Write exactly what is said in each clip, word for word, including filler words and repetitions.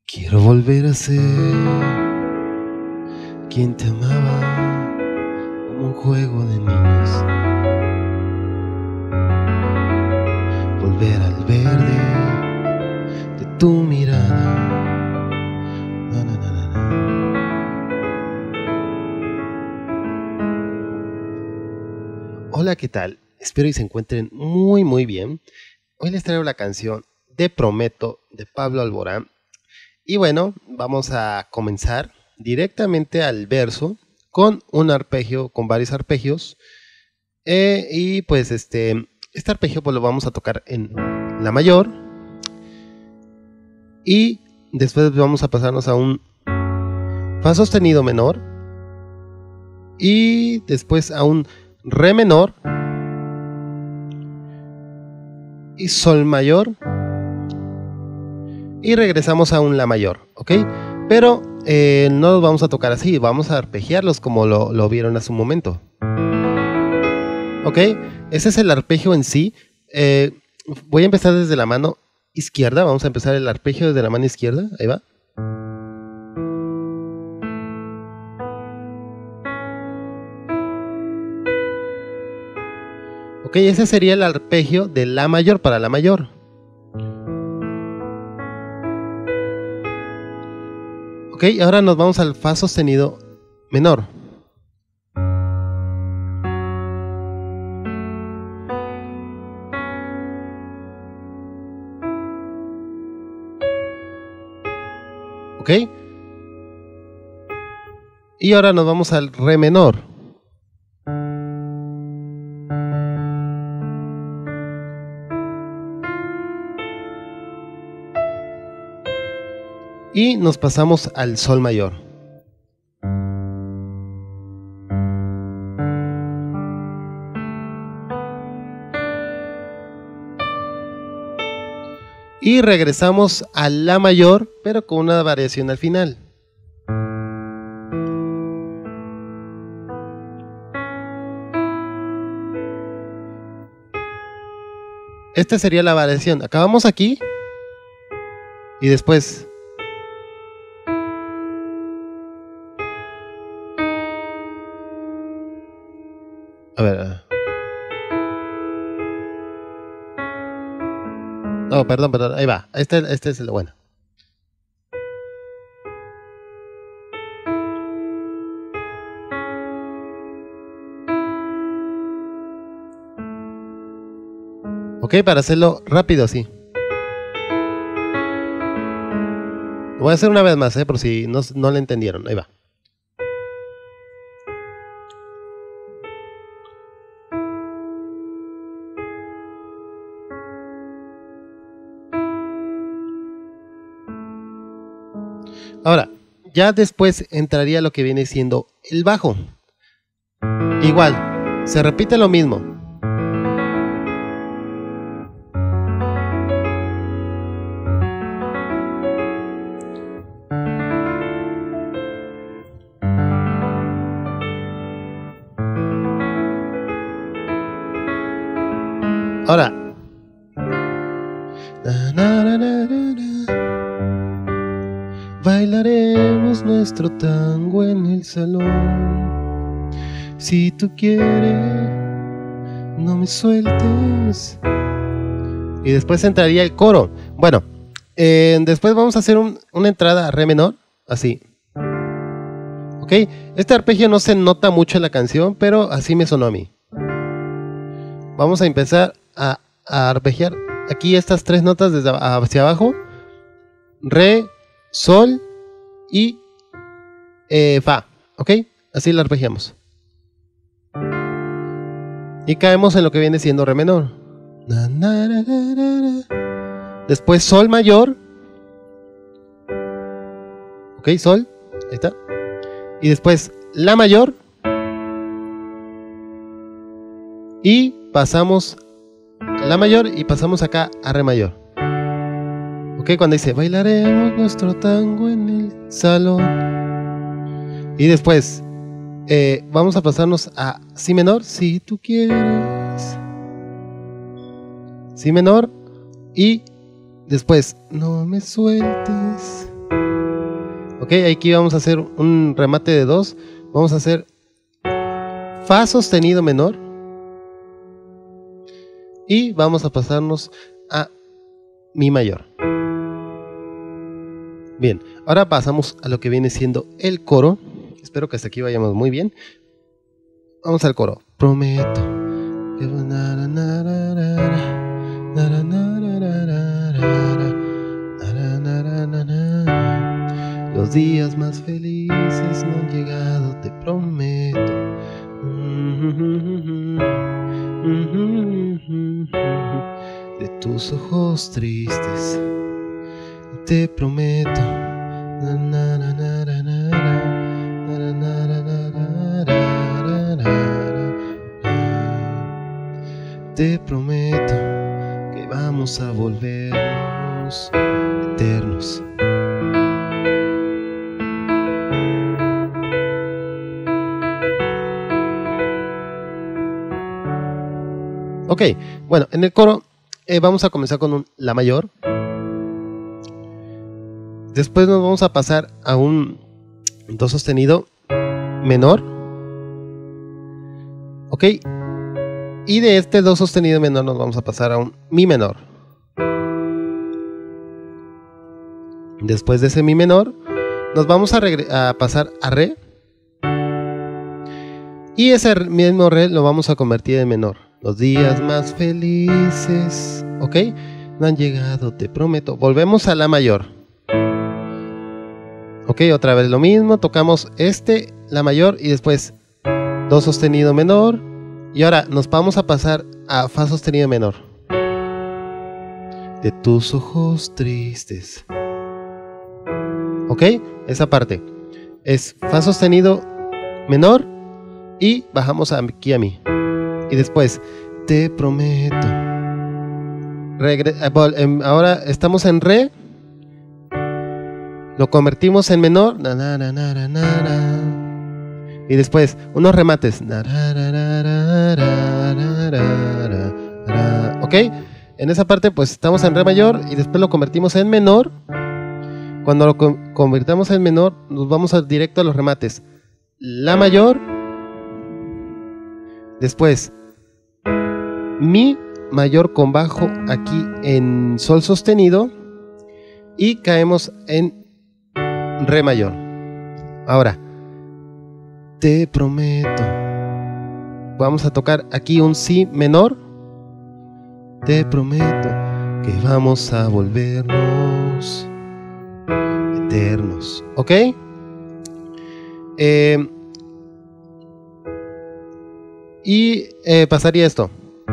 Quiero volver a ser quien te amaba como un juego de niños. Volver al verde de tu mirada. Na, na, na, na, na. Hola, ¿qué tal? Espero y se encuentren muy muy bien. Hoy les traigo la canción Te Prometo de Pablo Alborán. Y bueno, vamos a comenzar directamente al verso con un arpegio, con varios arpegios. Eh, y pues este, este arpegio pues lo vamos a tocar en la mayor. Y después vamos a pasarnos a un fa sostenido menor. Y después a un re menor. Y sol mayor. Y regresamos a un la mayor, ¿ok? Pero eh, no los vamos a tocar así, vamos a arpegiarlos como lo, lo vieron hace un momento. ¿Ok? Ese es el arpegio en sí. Eh, voy a empezar desde la mano izquierda, vamos a empezar el arpegio desde la mano izquierda, ahí va. Ok, ese sería el arpegio de la mayor para la mayor. Ok, ahora nos vamos al fa sostenido menor. Ok. Y ahora nos vamos al re menor. Y nos pasamos al sol mayor. Y regresamos a la mayor, pero con una variación al final. Esta sería la variación. Acabamos aquí. Y después... A ver. No, perdón, perdón. Ahí va. Este, este es el bueno. Ok, para hacerlo rápido así. Lo voy a hacer una vez más, eh, por si no, no le entendieron. Ahí va. Ahora, ya después entraría lo que viene siendo el bajo. Igual, se repite lo mismo. Ahora. Bailaremos nuestro tango en el salón. Si tú quieres, no me sueltes. Y después entraría el coro. Bueno, eh, después vamos a hacer un, una entrada a re menor. Así. Ok, este arpegio no se nota mucho en la canción, pero así me sonó a mí. Vamos a empezar a, a arpegiar aquí estas tres notas desde hacia abajo. Re, sol y eh, fa, ¿ok? Así la arpegiamos. Y caemos en lo que viene siendo re menor. Después sol mayor. ¿Ok? Sol, ahí está. Y después la mayor. Y pasamos a la mayor y pasamos acá a re mayor. Ok, cuando dice bailaremos nuestro tango en el salón. Y después eh, vamos a pasarnos a si menor, si tú quieres. Si menor. Y después no me sueltes. Ok, aquí vamos a hacer un remate de dos. Vamos a hacer Fa sostenido menor. Y vamos a pasarnos a Mi mayor. Bien, ahora pasamos a lo que viene siendo el coro. Espero que hasta aquí vayamos muy bien. Vamos al coro. Prometo. Los días más felices no han llegado, te prometo. De tus ojos tristes, te prometo. Te prometo que vamos a volvernos eternos. Ok, bueno, en el coro eh, vamos a comenzar con un La mayor. Después nos vamos a pasar a un Do sostenido menor. Ok. Y de este Do sostenido menor nos vamos a pasar a un Mi menor. Después de ese Mi menor nos vamos a, a pasar a Re. Y ese mismo Re lo vamos a convertir en menor. Los días más felices, ok, no han llegado, te prometo. Volvemos a La mayor. Ok, otra vez lo mismo, tocamos este, La mayor y después Do sostenido menor. Y ahora nos vamos a pasar a Fa sostenido menor. De tus ojos tristes. Ok, esa parte es Fa sostenido menor y bajamos aquí a Mi. Y después, te prometo. Regre ahora estamos en Re. Lo convertimos en menor. Na, na, na, na, na, na. Y después, unos remates. Na, na, na, na, na, na, na, na. Ok, en esa parte pues estamos en Re mayor y después lo convertimos en menor. Cuando lo convirtamos en menor, nos vamos a, directo a los remates. La mayor. Después, Mi mayor con bajo aquí en Sol sostenido. Y caemos en Re mayor. Ahora, te prometo. Vamos a tocar aquí un Si menor. Te prometo que vamos a volvernos eternos. ¿Ok? Eh, y eh, pasaría esto.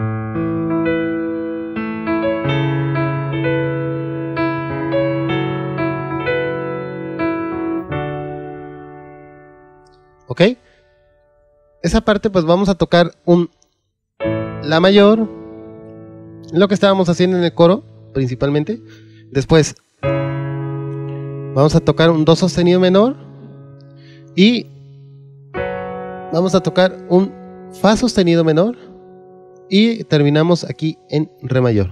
¿Ok? Esa parte pues vamos a tocar un La mayor, lo que estábamos haciendo en el coro principalmente. Después vamos a tocar un Do sostenido menor y vamos a tocar un Fa sostenido menor y terminamos aquí en Re mayor.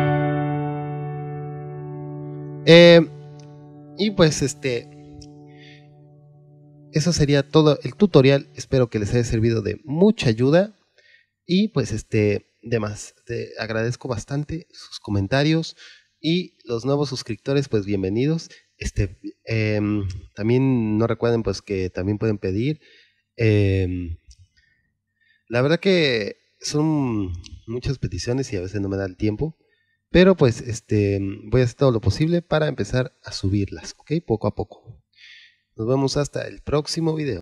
Eh, y pues este eso sería todo el tutorial. Espero que les haya servido de mucha ayuda. Y pues este, demás, te agradezco bastante sus comentarios. Y los nuevos suscriptores, pues bienvenidos. Este, eh, también no recuerden pues que también pueden pedir. Eh, la verdad que son muchas peticiones y a veces no me da el tiempo. Pero pues este, voy a hacer todo lo posible para empezar a subirlas, ¿ok? Poco a poco. Nos vemos hasta el próximo video.